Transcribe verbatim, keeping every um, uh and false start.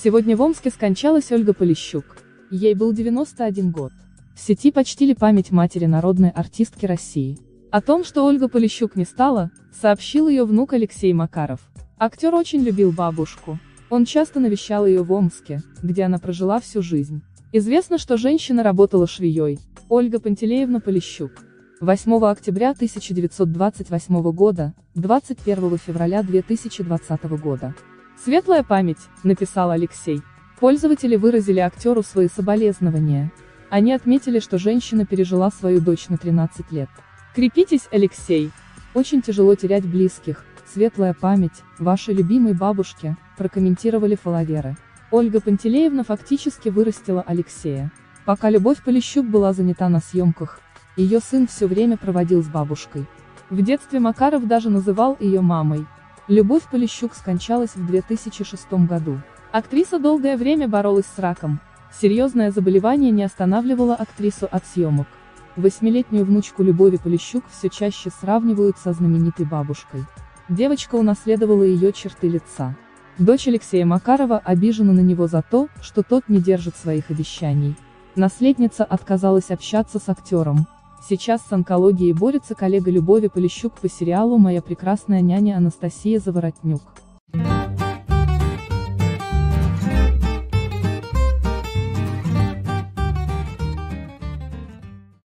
Сегодня в Омске скончалась Ольга Полищук. Ей был девяносто один год. В сети почтили память матери народной артистки России. О том, что Ольга Полищук не стала, сообщил ее внук Алексей Макаров. Актер очень любил бабушку. Он часто навещал ее в Омске, где она прожила всю жизнь. Известно, что женщина работала швеей. Ольга Пантелеевна Полищук. восьмого октября тысяча девятьсот двадцать восьмого года, двадцать первого февраля две тысячи двадцатого года. «Светлая память», — написал Алексей. Пользователи выразили актеру свои соболезнования. Они отметили, что женщина пережила свою дочь на тринадцать лет. «Крепитесь, Алексей. Очень тяжело терять близких. Светлая память вашей любимой бабушке», — прокомментировали фолловеры. Ольга Пантелеевна фактически вырастила Алексея. Пока Любовь Полищук была занята на съемках, ее сын все время проводил с бабушкой. В детстве Макаров даже называл ее мамой. Любовь Полищук скончалась в две тысячи шестом году. Актриса долгое время боролась с раком. Серьезное заболевание не останавливало актрису от съемок. Восьмилетнюю внучку Любови Полищук все чаще сравнивают со знаменитой бабушкой. Девочка унаследовала ее черты лица. Дочь Алексея Макарова обижена на него за то, что тот не держит своих обещаний. Наследница отказалась общаться с актером. Сейчас с онкологией борется коллега Любови Полищук по сериалу «Моя прекрасная няня» Анастасия Заворотнюк.